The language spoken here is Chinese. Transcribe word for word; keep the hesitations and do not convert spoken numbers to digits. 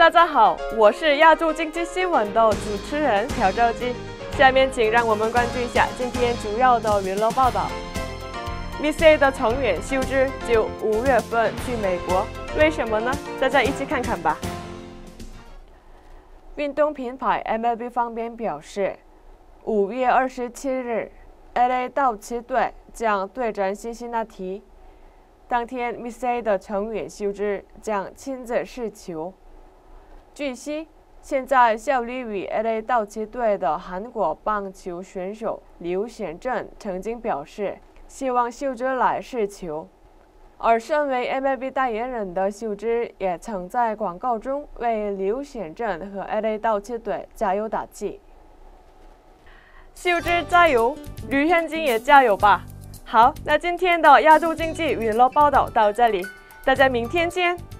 大家好，我是亚洲经济新闻的主持人朴兆基。下面请让我们关注一下今天主要的娱乐报道。Miss A 的成员秀智就五月份去美国，为什么呢？大家一起看看吧。运动品牌 M L B 方面表示，五月二十七日 ，L A 道奇队将对战辛辛那提。当天 ，Miss A 的成员秀智将亲自试球。据悉，现在效力于 L A 道奇队的韩国棒球选手刘显正曾经表示，希望秀智来试球。而身为 M L B 代言人的秀智也曾在广告中为刘显正和 L A 道奇队加油打气。秀智加油，吕현진也加油吧！好，那今天的亚洲经济娱乐报道到这里，大家明天见。